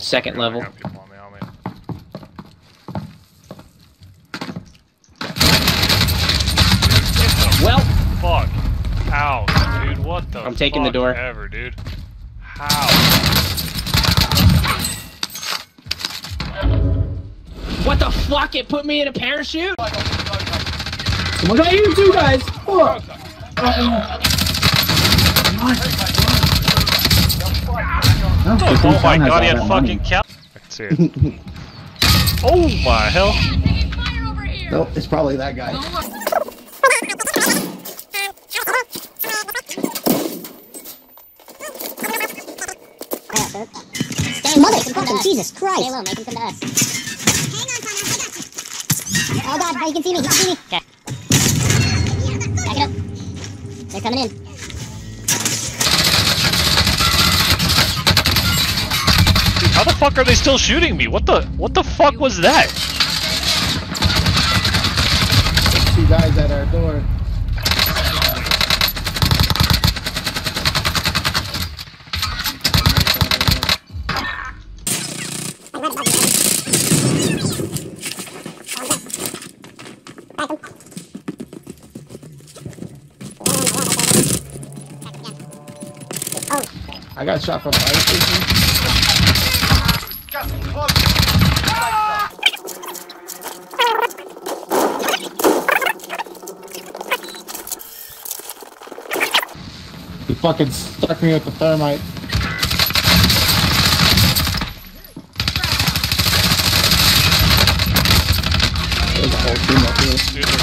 Second level. I got people on me, on me. Well, Fuck. Ow, dude, what the I'm taking the door. Ever, dude. How? what the fuck? It put me in a parachute? Look at you two guys! Fuck! Oh my god, he had fucking cow. I can see it. Oh my hell. Nope, it's probably that guy. Mother fucking Jesus Christ! Stay low, make him come to us. Oh god, you can see me, you can see me! Okay. Back it up. They're coming in. Dude, how the fuck are they still shooting me? What the fuck was that? Two guys at our door. I got shot from fire station. He fucking stuck me with the thermite. There's a whole team up here. Dude,